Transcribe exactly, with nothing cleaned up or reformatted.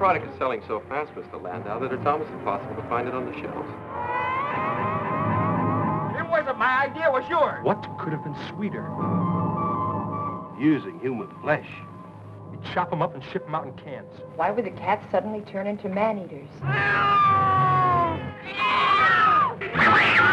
product is selling so fast, Mister Landau, that it's almost impossible to find it on the shelves. It wasn't my idea, it was yours. What could have been sweeter? Using human flesh. We chop them up and ship them out in cans. Why would the cats suddenly turn into man-eaters?